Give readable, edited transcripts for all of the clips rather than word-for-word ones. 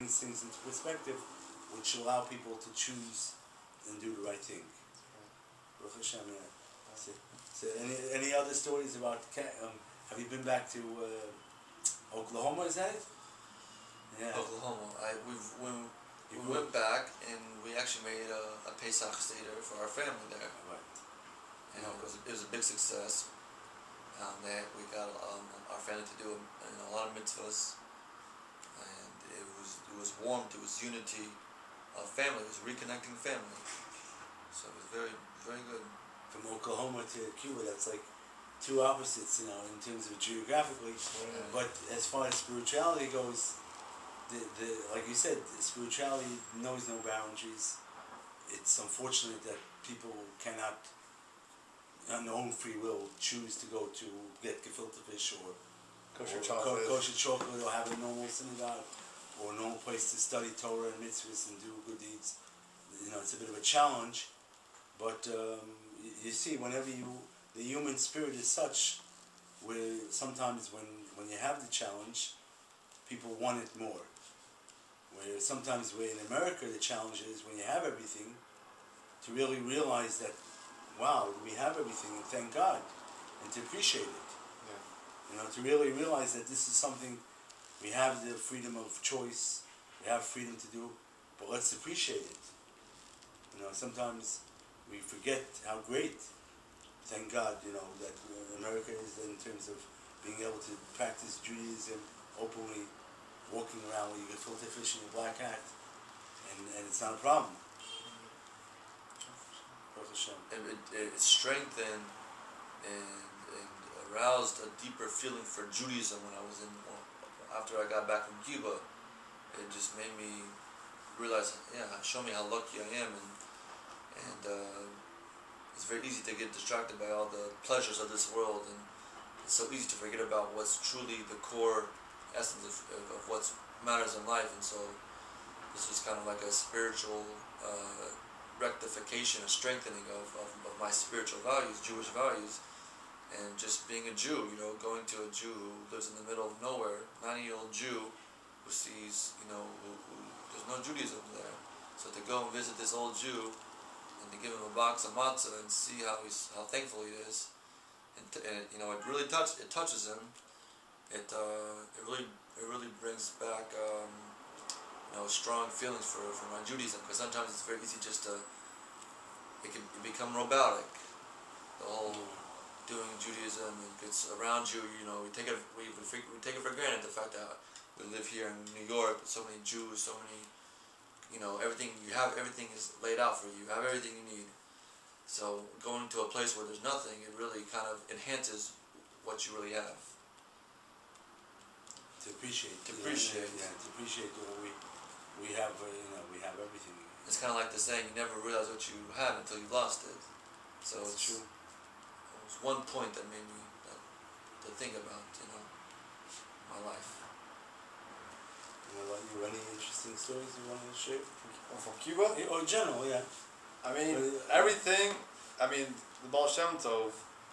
brings things into perspective, which allow people to choose and do the right thing. Baruch Hashem, yeah. So any other stories about? Have you been back to Oklahoma? Is that it? Yeah. Oklahoma. We went back and we actually made a Pesach Seder for our family there. Right. You know, because it was a big success. We got our family to do a lot of mitzvahs, and it was warmth. It was unity of family. It was reconnecting family. So it was very, very good. From Oklahoma to Cuba, that's like two opposites, you know, in terms of geographically. Yeah. But as far as spirituality goes, the like you said, spirituality knows no boundaries. It's unfortunate that people cannot, on their own free will, choose to go to get gefilte fish or kosher chocolate, or have a normal synagogue or a normal place to study Torah and mitzvahs and do good deeds. You know, it's a bit of a challenge, but you see, whenever the human spirit is such, where sometimes when you have the challenge, people want it more. Where sometimes in America the challenge is when you have everything, to really realize that, wow, we have everything and thank God, and to appreciate it. Yeah. You know, to really realize that this is something, we have the freedom of choice, we have freedom to do, but let's appreciate it. You know, sometimes we forget how great, thank God, you know, that America is in terms of being able to practice Judaism openly, walking around with your gefilte fish and your black hat, and it's not a problem. It strengthened and aroused a deeper feeling for Judaism when I was after I got back from Cuba. It just made me realize, show me how lucky I am, and it's very easy to get distracted by all the pleasures of this world, and it's so easy to forget about what's truly the core essence of what matters in life. And so this was kind of like a spiritual rectification, a strengthening of my spiritual values, Jewish values, and just being a Jew, you know, going to a Jew who lives in the middle of nowhere, 90-year-old Jew who sees, you know, who there's no Judaism there. So to go and visit this old Jew and to give him a box of matzah and see how thankful he is, and you know, it really touches him. It really brings back you know, strong feelings for my Judaism, because sometimes it's very easy just to it can become robotic. The whole doing Judaism, it's around you. You know, we take it for granted, the fact that we live here in New York with so many Jews, so many, you know, everything is laid out for you. You have everything you need. So going to a place where there's nothing, it really kind of enhances what you really have. To appreciate. To appreciate. Yeah, to appreciate what we have. You know, we have everything. It's kind of like the saying, you never realize what you have until you lost it. So That's true. It was one point that made me to think about, you know, my life. Any interesting stories you want to share? From Cuba? Or in general, yeah. I mean, everything. I mean, the Baal Shem Tov,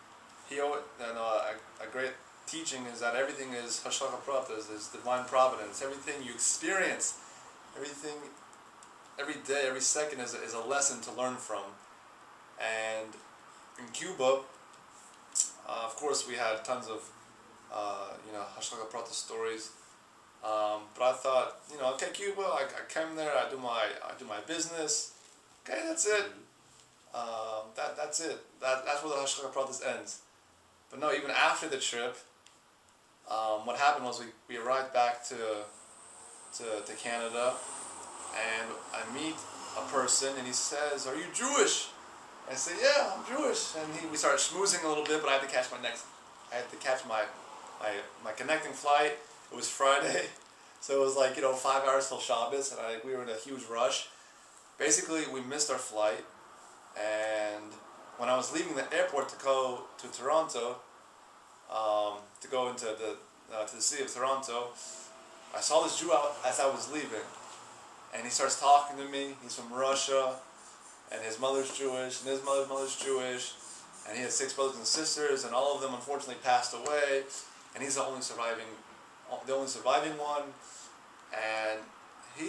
a great teaching is that everything is Hashgacha Pratis, is divine providence. Everything you experience, everything, every day, every second is a lesson to learn from. And in Cuba, of course, we had tons of Hashgacha Pratis stories. But I thought, okay, Cuba, I came there, I do my business. Okay, that's it. That's it. That's where the Hashgacha Pratis ends. But no, even after the trip, what happened was we arrived back to Canada, and I meet a person, and he says, "Are you Jewish?" I say, "Yeah, I'm Jewish." And we started schmoozing a little bit, but I had to catch my connecting flight. It was Friday, so it was like 5 hours till Shabbos, and we were in a huge rush. Basically, we missed our flight, and when I was leaving the airport to go to Toronto, to go into to the city of Toronto, I saw this Jew out as I was leaving, and he starts talking to me. He's from Russia, and his mother's Jewish, and his mother's Jewish, and he has 6 brothers and sisters, and all of them unfortunately passed away, and he's the only surviving one. And he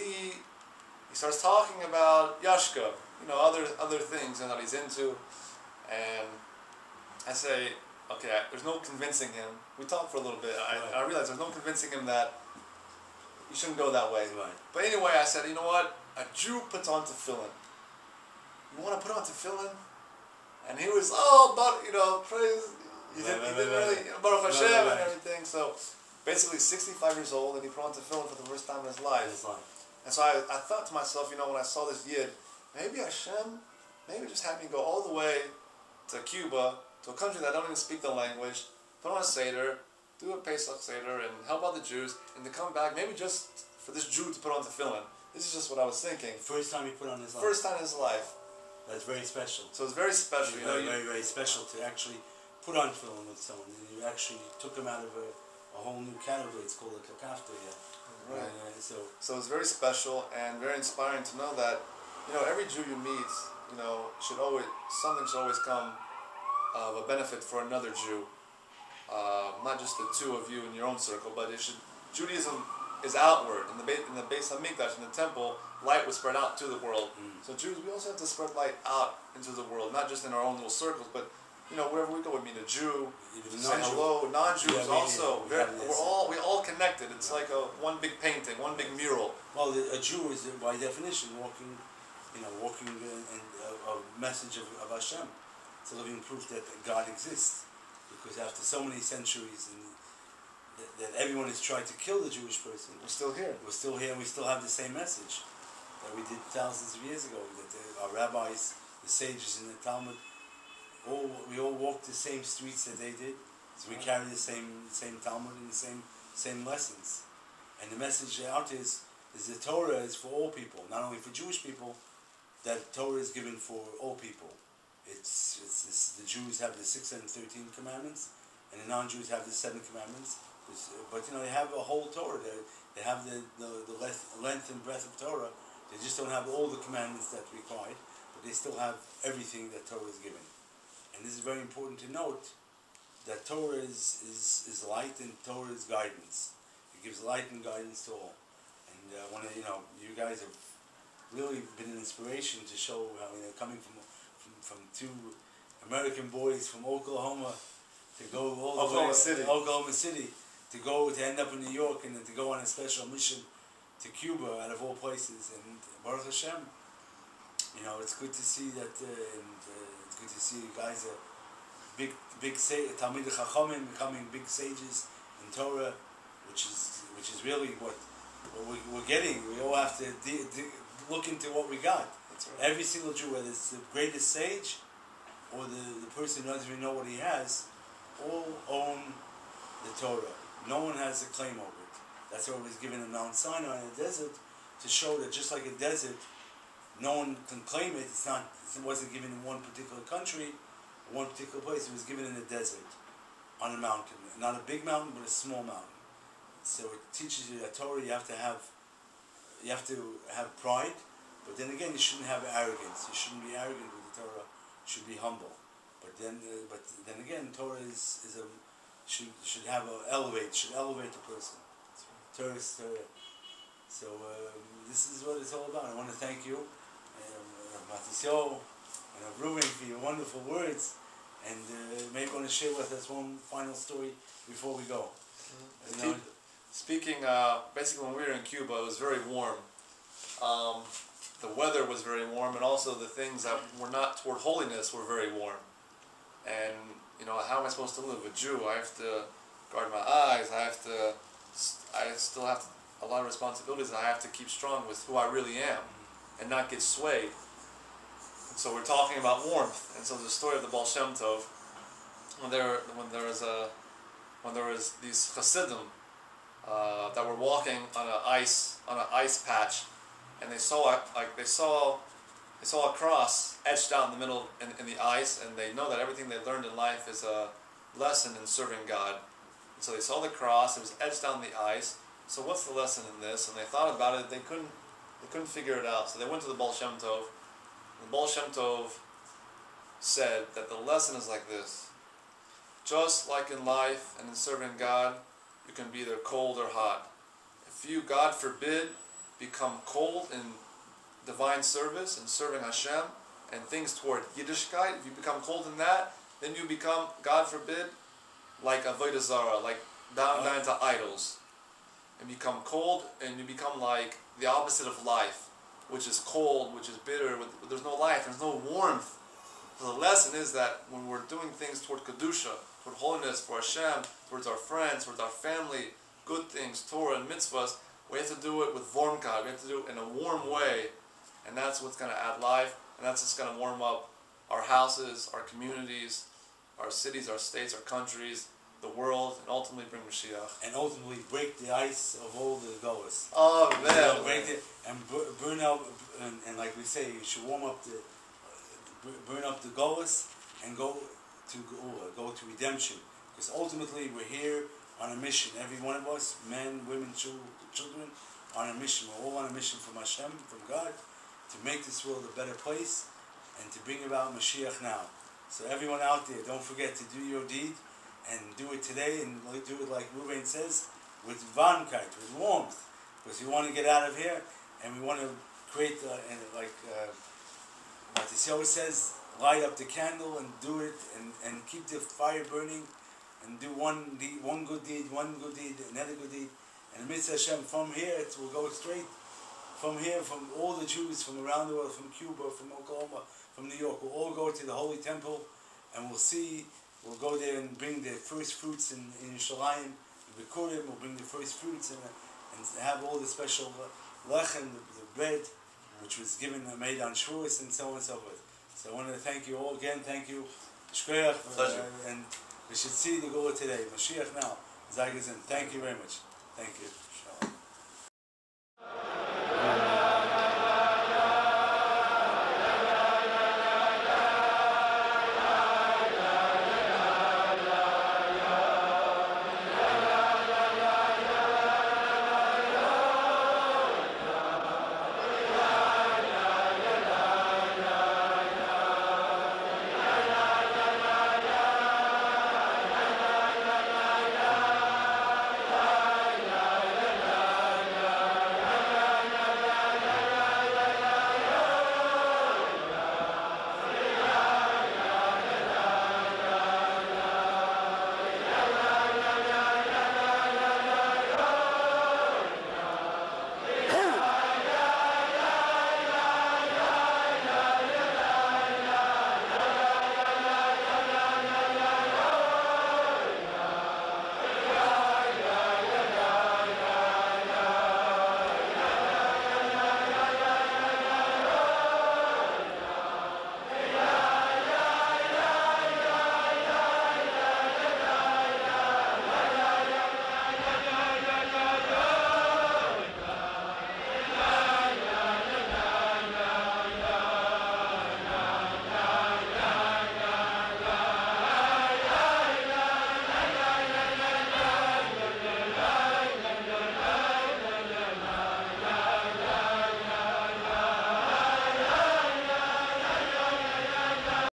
starts talking about Yashka, other things that he's into, and I say, okay, there's no convincing him. We talked for a little bit. I realized there's no convincing him that you shouldn't go that way. Right. But anyway, I said, you know what? A Jew puts on tefillin. You want to put on tefillin? And he was, praise. He didn't really, Baruch Hashem and everything. So basically 65 years old, and he put on tefillin for the first time in his life. And so I thought to myself, when I saw this yid, maybe Hashem, just had me go all the way to Cuba, to a country that don't even speak the language, put on a Seder, do a Pesach Seder, and help out the Jews, and to come back, maybe just for this Jew to put on tefillin. This is just what I was thinking. First time he put on his life. First time in his life. That's very special. So it's very special. Very, very, very special to actually put on tefillin with someone. And you actually took him out of a whole new category. It's called a kakafta, yeah. Right. So it's very special and very inspiring to know that, every Jew you meet, something should always come of a benefit for another Jew. Not just the two of you in your own circle, but Judaism is outward. In the Beis Hamikdash, in the temple, light was spread out to the world. So Jews, we also have to spread light out into the world, not just in our own little circles, but wherever we go, we meet a Jew, say hello. Non-Jews also. We all connected. It's like one big painting, one big mural. Well, a Jew is by definition walking in a message of Hashem. It's a living proof that God exists, because after so many centuries and that everyone has tried to kill the Jewish person, we're still here. We're still here, and we still have the same message that we did thousands of years ago. That our rabbis, the sages in the Talmud, we all walked the same streets that they did. So we carry the same Talmud and the same lessons. And the message out is the Torah is for all people, not only for Jewish people. That Torah is given for all people. The Jews have the 613 commandments, and the non-Jews have the 7 commandments. But they have a whole Torah. They have the length and breadth of Torah. They just don't have all the commandments that we required, but they still have everything that Torah is given. And this is very important to note, that Torah is light and Torah is guidance. It gives light and guidance to all. And you guys have really been an inspiration to show how coming from 2 American boys from Oklahoma to go all the way to Oklahoma City, to end up in New York, and then to go on a special mission to Cuba, out of all places. And Baruch Hashem, it's good to see that, and it's good to see you guys are big Talmidei Chachamim, becoming big sages in Torah, which is really what we're getting. We all have to look into what we got. That's right. Every single Jew, whether it's the greatest sage or the person who doesn't even know what he has, all own the Torah. No one has a claim over it. That's why it was given in Mount Sinai in the desert, to show that just like a desert, no one can claim it. It wasn't given in one particular country, one particular place. It was given in the desert, on a mountain. Not a big mountain, but a small mountain. So it teaches you that Torah, you have to have pride, but then again, you shouldn't have arrogance. You shouldn't be arrogant with the Torah. You should be humble. But then again, Torah should elevate the person. Torah is Torah. So this is what it's all about. I want to thank you, Matisyo and Reuven, for your wonderful words. And maybe want to share with us one final story before we go. Speaking, basically when we were in Cuba, it was very warm. The weather was very warm, and also the things that were not toward holiness were very warm. And, how am I supposed to live? A Jew, I have to guard my eyes, I still have a lot of responsibilities, and I have to keep strong with who I really am, and not get swayed. And so we're talking about warmth, and so the story of the Baal Shem Tov, when there was these Hasidim that were walking on an ice patch, and they saw a cross etched out in the middle in the ice, and they know that everything they learned in life is a lesson in serving God. And so they saw the cross; it was etched out in the ice. So what's the lesson in this? And they thought about it. They couldn't figure it out. So they went to the Baal Shem Tov. The Baal Shem Tov said that the lesson is like this: just like in life and in serving God, you can be either cold or hot. If you, God forbid, become cold in divine service and serving Hashem and things toward Yiddishkeit, if you become cold in that, then you become, God forbid, like Avodah Zarah, like down to idols. And become cold, and you become like the opposite of life, which is cold, which is bitter, there's no life, there's no warmth. So the lesson is that when we're doing things toward Kedusha, toward holiness, for Hashem, towards our friends, towards our family, good things, Torah and mitzvahs, we have to do it with vormka, we have to do it in a warm way, and that's what's going to add life, and that's just going to warm up our houses, our communities, our cities, our states, our countries, the world, and ultimately bring Mashiach. And ultimately break the ice of all the goers. Oh man! Break it and burn out, and like we say, you should warm up burn up the goers and go to redemption. Because ultimately we're here on a mission. Every one of us, men, women, children, on a mission. We're all on a mission from Hashem, from God, to make this world a better place and to bring about Mashiach now. So everyone out there, don't forget to do your deed. And do it today, and do it like Ruben says, with warmkeit, with warmth, because we want to get out of here, and we want to create, like Matisyahu says, light up the candle and do it, and keep the fire burning, and do one good deed, another good deed, and Mitzvah Hashem, from here it will go straight, from here, from all the Jews from around the world, from Cuba, from Oklahoma, from New York, we'll all go to the Holy Temple, and we'll go there and bring the first fruits in Yerushalayim, the Bikurim, we'll bring the first fruits and have all the special lechem, the bread, which was made on Shavuos, and so on and so forth. So I want to thank you all again, thank you, Shkoyach, and we should see the Gula today, Mashiach now, Zayagazin. Thank you very much. Thank you.